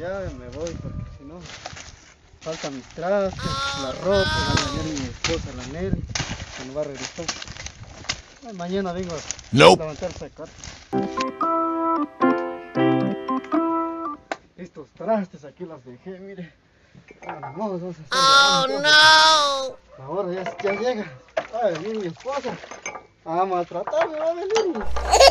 allá y me voy porque si no faltan mis trastes, la ropa, va a bañar mi esposa, la Nelly, que no va a regresar. Ay, mañana vengo a levantar el sacate. Estos trastes aquí los dejé, mire. Vamos a hacer. ¡Oh, no! Ahora ya llega. Va a venir mi esposa a maltratarme, va a venir.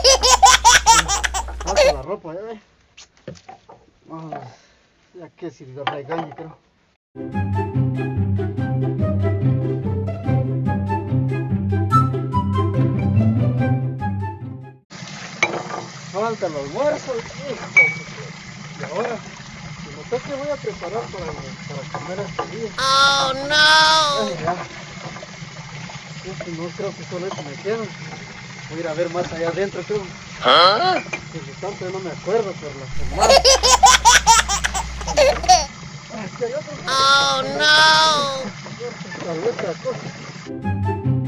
Falta la ropa, ya ve. Vamos, ya que si lo regañe, creo. Falta el almuerzo, y ahora, no sé qué voy a preparar para comer este día. ¡Oh, no! Ay, ya. No creo que solo eso me queda. Voy a ir a ver más allá adentro, creo. ¿Ah? Porque tanto no me acuerdo por la semana. ¡Oh, no! La otra cosa.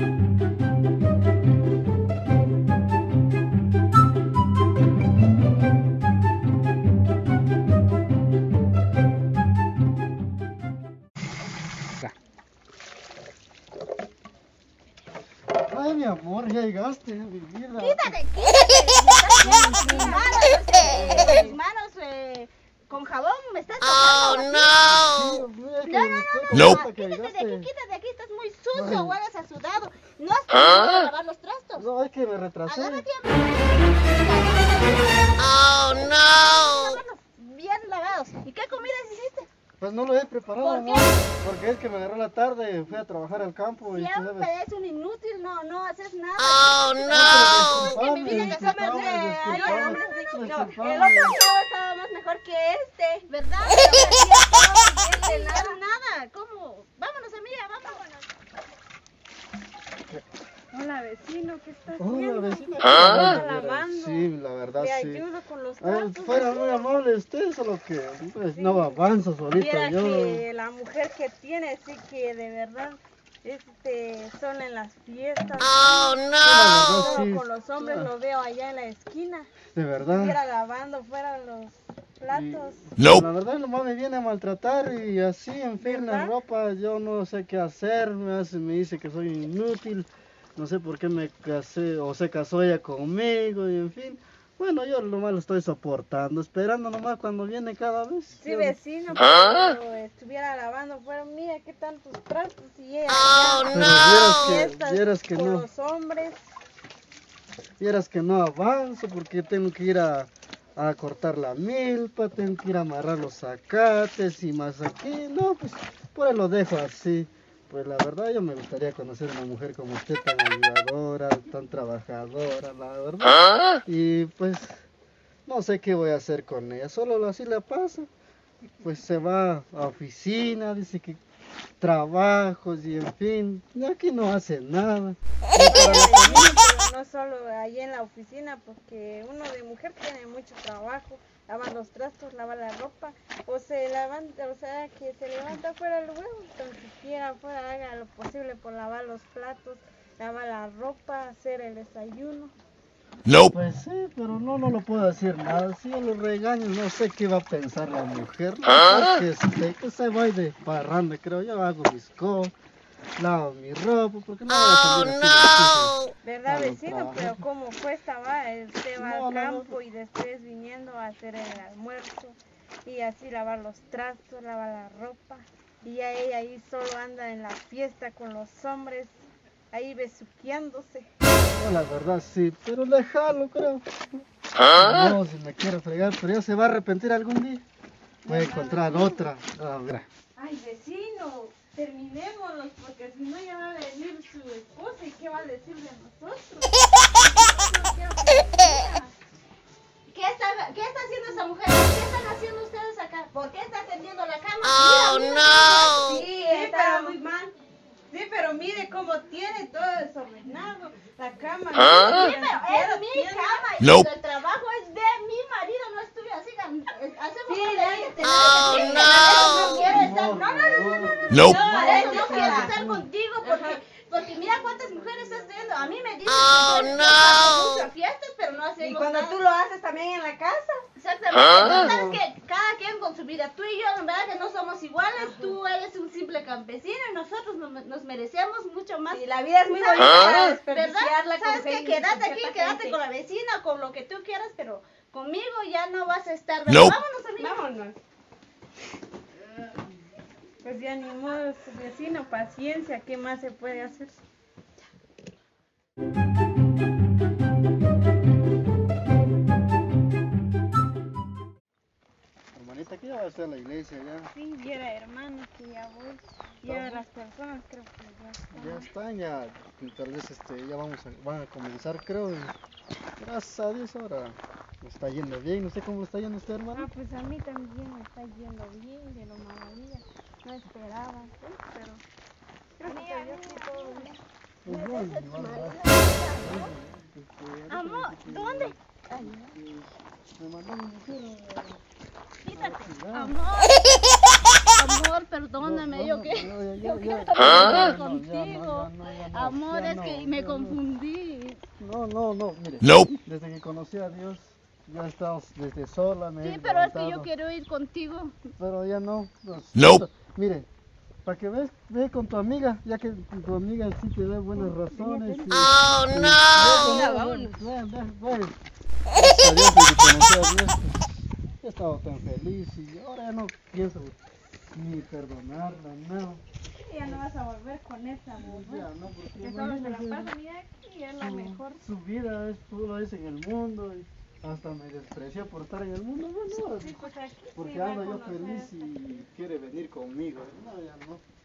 Ay, mi amor, ya llegaste, mi vida. Quítate. Mis manos con jabón me estás tocando. Oh, No. Quítate de aquí, estás muy sucio, hueles a sudado. No has podido lavar los trastos. No, es que me retrasé. Agárrate a Oh, no. bien lavados. ¿Y qué comidas hiciste? Pues no lo he preparado, ¿Por qué? amor, porque es que me agarró la tarde, fui a trabajar al campo y tú Siempre sabes. es un inútil, no haces nada. Oh, no. Es que mi vida ya sabes el otro estaba más mejor que este, ¿verdad? Pero nada, ¿cómo? Vámonos, amiga, vámonos. Hola vecino, ¿qué estás Hola, haciendo? vecina. ¿Está lavando? Sí, la verdad, ¿Le sí. ayudo con los trastos? Fuera muy amable usted, solo que pues, no avanzo solito. Mira Yo. que la mujer que tiene, sí que de verdad, solo en las fiestas. Oh, no. Solo con los hombres lo veo allá en la esquina. De verdad. Estuviera lavando fuera los platos. La verdad, nomás me viene a maltratar y así, en fin, la ¿Verdad? ropa, yo no sé qué hacer, me dice que soy inútil, no sé por qué me casé o se casó ella conmigo y en fin. Bueno, yo nomás lo estoy soportando, esperando nomás cuando viene cada vez. Sí, vecino, pero estuviera lavando fuera, mira qué tantos trastos y ella Pero vieras que con no. los hombres. Vieras que no avanzo porque tengo que ir a cortar la milpa, tengo que ir a amarrar los zacates y más aquí. No, pues por ahí lo dejo así. Pues la verdad yo me gustaría conocer una mujer como usted, tan ayudadora, tan trabajadora, la verdad. Y pues no sé qué voy a hacer con ella, solo así la pasa. Pues se va a oficina, dice que trabajos y en fin, y aquí no hace nada. Pero no solo ahí en la oficina, porque uno de mujer tiene mucho trabajo, lava los trastos, lava la ropa, o se levanta, o sea que se levanta fuera luego, tan siquiera afuera haga lo posible por lavar los platos, lavar la ropa, hacer el desayuno. Pues sí, pero no lo puedo decir nada. Si yo lo regaño, no sé qué va a pensar la mujer. No sé que se vaya de parranda, creo. Yo hago mis cosas, lavo mi ropa, porque no voy a salir así de ¿Verdad, a los vecino? trabajos. Pero ¿cómo cuesta va? Usted va No, al no, campo y después viniendo a hacer el almuerzo y así lavar los trastos, lavar la ropa. Y ya ella ahí solo anda en la fiesta con los hombres, ahí besuqueándose. No, la verdad sí, pero déjalo, creo. No, si me quiere fregar, pero ya se va a arrepentir algún día. Voy a encontrar otra. A ver. Ay, vecino, terminémoslos porque si no ya va a venir su esposa y qué va a decir de nosotros. ¿Qué está haciendo esa mujer? ¿Qué están haciendo ustedes acá? ¿Por qué está tendiendo la cama? Mira. Sí, está muy mal. Sí, pero mire cómo tiene todo desordenado. La cama. Sí, pero es mi cama y el trabajo es de mi marido. No estuve así. Hacemos no quiero estar. No quiero estar contigo porque mira cuántas mujeres estás viendo. A mí me dicen que yo hago muchas fiestas, pero no no hacemos Y cuando nada. tú lo haces también en la casa. Exactamente. Pero sabes que cada quien con su vida. Tú y yo, en verdad que no somos iguales. Tú eres un simple campesino y nosotros nos merecemos mucho más. Y la vida es muy ¿Sabes? bonita para ¿Verdad? desperdiciarla con ¿Sabes qué? gente, Quédate con aquí, cierta quédate gente. con la vecina, con lo que tú quieras, pero conmigo ya no vas a estar. Nope. Vámonos, amiga. Vámonos. Pues ya ni modo, su vecino, paciencia, ¿qué más se puede hacer? Hermanita, ¿qué ya va a hacer la iglesia ya? Sí, viera hermano que ya voy. Ya las personas creo que ya están. Ya están, ya tal vez ya van a comenzar, creo. Y gracias a Dios ahora me está yendo bien. No sé cómo le está yendo a usted, hermano. Ah, pues a mí también me está yendo bien, de lo maravilla. No esperaba, ¿sí? Pero gracias a Dios que todo bien. Pues igual, Amor, ¿dónde? Me mandó mi mujer Quítate. Amor. Amor, perdóname, yo que. Yo quiero ¿Ah? estar contigo. Amor, es que me confundí. No, mire. Nope. Desde que conocí a Dios, ya he estado desde sola, me he Sí, pero es que yo levantado. quiero ir contigo. Pero ya no. Pues, Nope. mire, para que ve con tu amiga, ya que tu amiga sí te da buenas razones. Oh, no. Ven. Gracias a Dios, desde que conocí a Dios, pues, he estado tan feliz y ahora ya no pienso ni perdonarla, no. Ya no vas a volver con esa mujer. Ya no, porque Que solo se la imagínese, pasa, mira aquí, es la mejor. su vida es todo es en el mundo y hasta me despreció por estar en el mundo, bueno, Sí, pues aquí sí porque va a ando yo conocer feliz esta. y quiere venir conmigo. No, ya no.